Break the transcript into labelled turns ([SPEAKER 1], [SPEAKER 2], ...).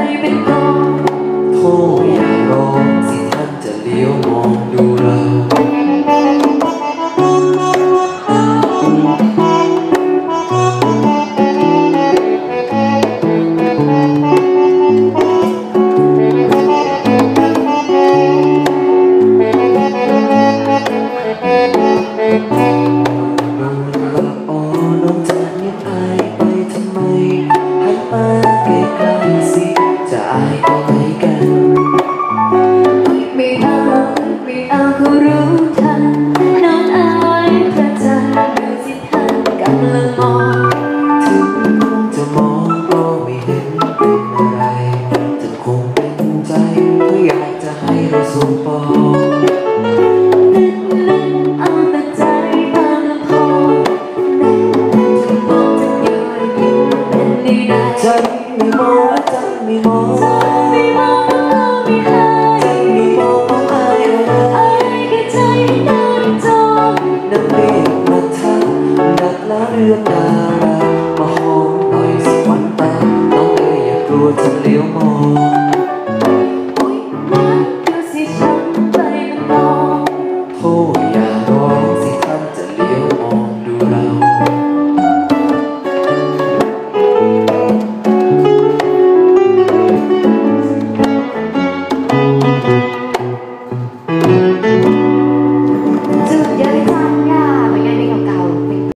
[SPEAKER 1] เป็นกองโทษอย่าร้องสิท่านจะเลี้ยวมองดูเราสุปอเอาแต่ใจตามลำพองแน่จะมองจะย้อนยิ้มเป็นดีได้ใจไม่มองใจไม่มองใจไม่มองไม่ให้ใจไม่มองมองอายแค่ใจนอนจมน้ำเมฆมาทักดักแล้วเรื่องใด